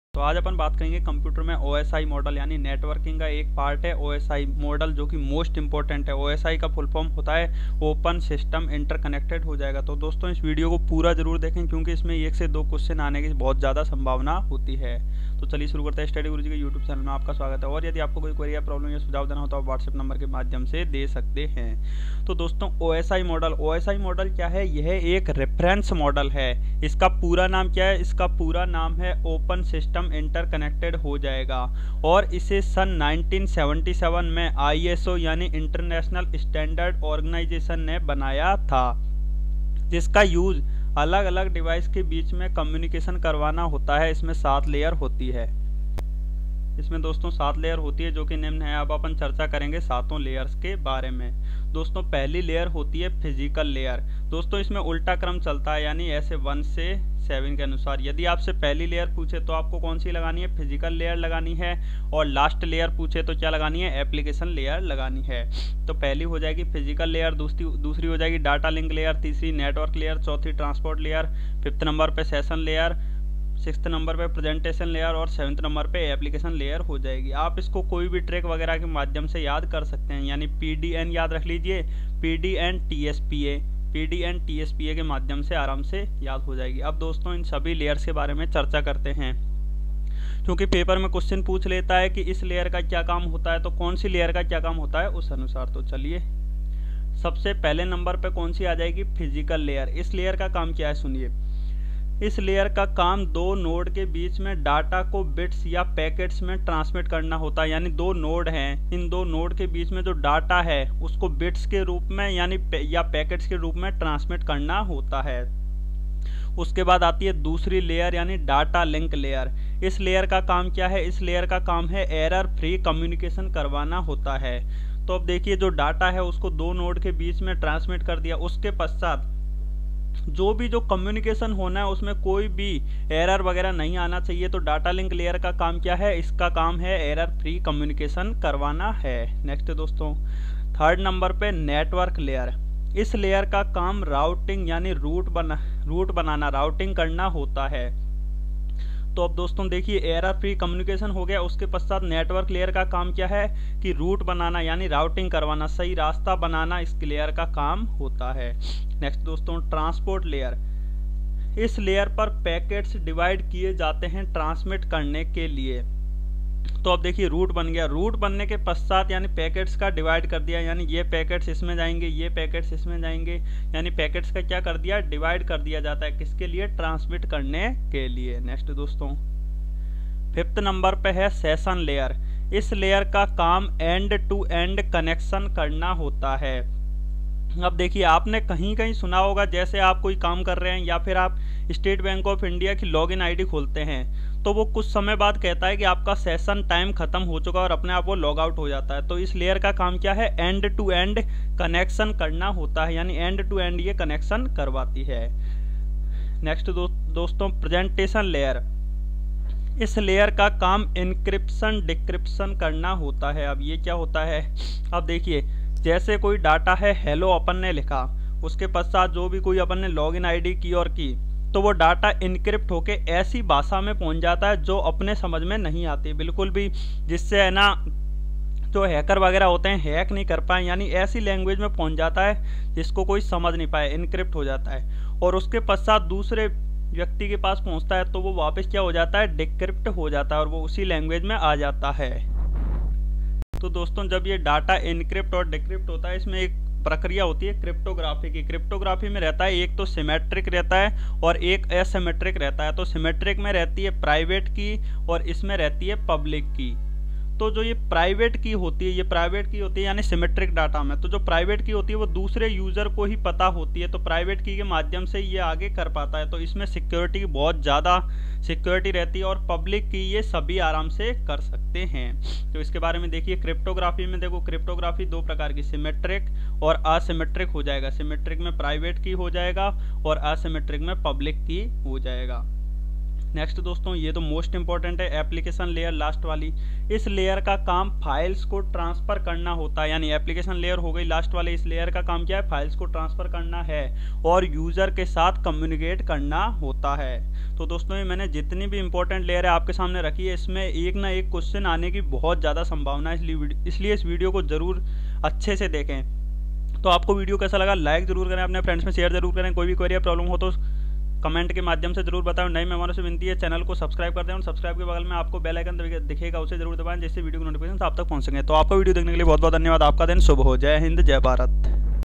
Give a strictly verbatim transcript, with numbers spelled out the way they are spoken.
तो आज अपन बात करेंगे कंप्यूटर में ओ एस आई मॉडल यानी नेटवर्किंग का एक पार्ट है ओ एस आई मॉडल, जो कि मोस्ट इंपॉर्टेंट है। ओ एस आई का फुल फॉर्म होता है ओपन सिस्टम इंटरकनेक्टेड हो जाएगा। तो दोस्तों इस वीडियो को पूरा जरूर देखें, क्योंकि इसमें एक से दो क्वेश्चन आने की बहुत ज़्यादा संभावना होती है। तो चलिए शुरू करते हैं। स्टडी गुरुजी के यूट्यूब चैनल में आपका स्वागत है। और यदि आपको कोई क्वेरी या प्रॉब्लम या सुझाव देना हो तो आप व्हाट्सएप नंबर के माध्यम से दे सकते हैं। तो दोस्तों O S I model O S I model क्या है? यह एक रेफरेंस मॉडल है। इसका पूरा नाम क्या है? इसका पूरा नाम है ओपन सिस्टम इंटरकनेक्टेड हो जाएगा। और इसे सन नाइनटीन सेवेंटी सेवन में आई एस ओ यानी इंटरनेशनल स्टैंडर्ड ऑर्गेनाइजेशन ने बनाया था, जिसका यूज अलग अलग डिवाइस के बीच में कम्युनिकेशन करवाना होता है। इसमें सात लेयर होती है। इसमें दोस्तों सात लेयर होती है, जो कि निम्न है। अब अपन चर्चा करेंगे सातों लेयर्स के बारे में। दोस्तों पहली लेयर होती है फिजिकल लेयर। दोस्तों इसमें उल्टा क्रम चलता है, यानी ऐसे वन से सेवन के अनुसार। यदि आपसे पहली लेयर पूछे तो आपको कौन सी लगानी है? फिजिकल लेयर लगानी है। और लास्ट लेयर पूछे तो क्या लगानी है? एप्लीकेशन लेयर लगानी है। तो पहली हो जाएगी फिजिकल लेयर, दूसरी दूसरी हो जाएगी डाटा लिंक लेयर, तीसरी नेटवर्क लेयर, चौथी ट्रांसपोर्ट लेयर, फिफ्थ नंबर पे सेशन लेयर, सिक्स्थ नंबर पे प्रेजेंटेशन लेयर और सेवन्थ नंबर पे एप्लीकेशन लेयर हो जाएगी। आप इसको कोई भी ट्रैक वगैरह के माध्यम से याद कर सकते हैं, यानी पी डी एन याद रख लीजिए, P D N T S P A, P D N T S P A के माध्यम से आराम से याद हो जाएगी। अब दोस्तों इन सभी लेयर्स के बारे में चर्चा करते हैं, क्योंकि पेपर में क्वेश्चन पूछ लेता है कि इस लेयर का क्या काम होता है, तो कौन सी लेयर का क्या काम होता है उस अनुसार। तो चलिए सबसे पहले नंबर पे कौन सी आ जाएगी? Physical layer. इस लेयर का काम क्या है सुनिए। इस लेयर का काम दो नोड के बीच में डाटा को बिट्स या पैकेट्स में ट्रांसमिट करना होता है। यानी दो नोड हैं, इन दो नोड के बीच में जो डाटा है उसको बिट्स के रूप में यानी या पैकेट्स के रूप में ट्रांसमिट करना होता है। उसके बाद आती है दूसरी लेयर यानी डाटा लिंक लेयर। इस लेयर का काम क्या है? इस लेयर का काम है एरर फ्री कम्युनिकेशन करवाना होता है। तो अब देखिए, जो डाटा है उसको दो नोड के बीच में ट्रांसमिट कर दिया, उसके पश्चात जो भी जो कम्युनिकेशन होना है उसमें कोई भी एरर वगैरह नहीं आना चाहिए। तो डाटा लिंक लेयर का काम क्या है? इसका काम है एरर फ्री कम्युनिकेशन करवाना है। नेक्स्ट दोस्तों थर्ड नंबर पे नेटवर्क लेयर। इस लेयर का काम राउटिंग यानी रूट बना रूट बनाना राउटिंग करना होता है। तो अब दोस्तों देखिए, एरर फ्री कम्युनिकेशन हो गया। उसके पश्चात नेटवर्क लेयर का काम क्या है कि रूट बनाना यानी राउटिंग करवाना, सही रास्ता बनाना इस लेयर का काम होता है। नेक्स्ट दोस्तों ट्रांसपोर्ट लेयर। इस लेयर पर पैकेट्स डिवाइड किए जाते हैं ट्रांसमिट करने के लिए। तो अब देखिए, रूट बन गया। रूट बनने के पश्चात यानी पैकेट्स का डिवाइड कर दिया, यानी ये पैकेट्स इसमें जाएंगे, ये पैकेट्स इसमें जाएंगे, यानी पैकेट्स का क्या कर दिया? डिवाइड कर दिया जाता है। किसके लिए? ट्रांसमिट करने के लिए। नेक्स्ट दोस्तों फिफ्थ नंबर पे है सेशन लेयर। इस लेयर का काम एंड टू एंड कनेक्शन करना होता है। अब देखिए, आपने कहीं कहीं सुना होगा, जैसे आप कोई काम कर रहे हैं या फिर आप स्टेट बैंक ऑफ इंडिया की लॉगिन आईडी खोलते हैं, तो वो कुछ समय बाद कहता है कि आपका सेशन टाइम खत्म हो चुका है और अपने आप वो लॉग आउट हो जाता है। तो इस लेयर का काम क्या है? एंड टू एंड कनेक्शन करना होता है, यानी एंड टू एंड ये कनेक्शन करवाती है। नेक्स्ट दो, दोस्तों प्रेजेंटेशन लेयर। इस लेयर का काम इंक्रिप्शन डिक्रिप्शन करना होता है। अब ये क्या होता है? अब देखिए, जैसे कोई डाटा है, हेलो अपन ने लिखा, उसके पश्चात जो भी कोई अपन ने लॉगिन आईडी की और की, तो वो डाटा इनक्रिप्ट होके ऐसी भाषा में पहुंच जाता है जो अपने समझ में नहीं आती बिल्कुल भी, जिससे है ना जो हैकर वगैरह होते हैं हैक नहीं कर पाए, यानी ऐसी लैंग्वेज में पहुंच जाता है जिसको कोई समझ नहीं पाए, इनक्रिप्ट हो जाता है। और उसके पश्चात दूसरे व्यक्ति के पास पहुंचता है तो वो वापस क्या हो जाता है? डिक्रिप्ट हो जाता है और वो उसी लैंग्वेज में आ जाता है। तो दोस्तों जब ये डाटा इनक्रिप्ट और डिक्रिप्ट होता है, इसमें एक प्रक्रिया होती है क्रिप्टोग्राफी की। क्रिप्टोग्राफी में रहता है एक तो सिमेट्रिक रहता है और एक एसिमेट्रिक रहता है। तो सिमेट्रिक में रहती है प्राइवेट की और इसमें रहती है पब्लिक की। तो जो ये प्राइवेट की होती है, ये प्राइवेट की होती है यानी सिमेट्रिक डाटा में। तो जो प्राइवेट की होती है वो दूसरे यूजर को ही पता होती है, तो प्राइवेट की के माध्यम से ये आगे कर पाता है। तो इसमें सिक्योरिटी की बहुत ज़्यादा सिक्योरिटी रहती है और पब्लिक की ये सभी आराम से कर सकते हैं। तो इसके बारे में देखिए, क्रिप्टोग्राफी में देखो, क्रिप्टोग्राफी दो प्रकार की, सिमेट्रिक और असिमेट्रिक हो जाएगा। सिमेट्रिक में प्राइवेट की हो जाएगा और असिमेट्रिक में पब्लिक की हो जाएगा। नेक्स्ट दोस्तों ये तो मोस्ट इंपॉर्टेंट है एप्लीकेशन लेयर लास्ट वाली। इस लेयर का काम फाइल्स को ट्रांसफ़र करना होता है, यानी एप्लीकेशन लेयर हो गई लास्ट वाले, इस लेयर का काम क्या है, फाइल्स को ट्रांसफ़र करना है और यूज़र के साथ कम्युनिकेट करना होता है। तो दोस्तों ये मैंने जितनी भी इंपॉर्टेंट लेयर है आपके सामने रखी है, इसमें एक ना एक क्वेश्चन आने की बहुत ज़्यादा संभावना है, इसलिए इसलिए इस वीडियो को ज़रूर अच्छे से देखें। तो आपको वीडियो कैसा लगा लाइक ज़रूर करें, अपने फ्रेंड्स में शेयर जरूर करें, कोई भी क्वेरी या प्रॉब्लम हो तो कमेंट के माध्यम से जरूर बताएं। नए मेहमानों से विनती है चैनल को सब्सक्राइब कर दें और सब्सक्राइब के बगल में आपको बेल आइकन दिखेगा, उसे जरूर दबाएं जिससे वीडियो की नोटिफिकेशन आप तक पहुंच सकें। तो आपका वीडियो देखने के लिए बहुत बहुत धन्यवाद। आपका दिन शुभ हो। जय हिंद, जय भारत।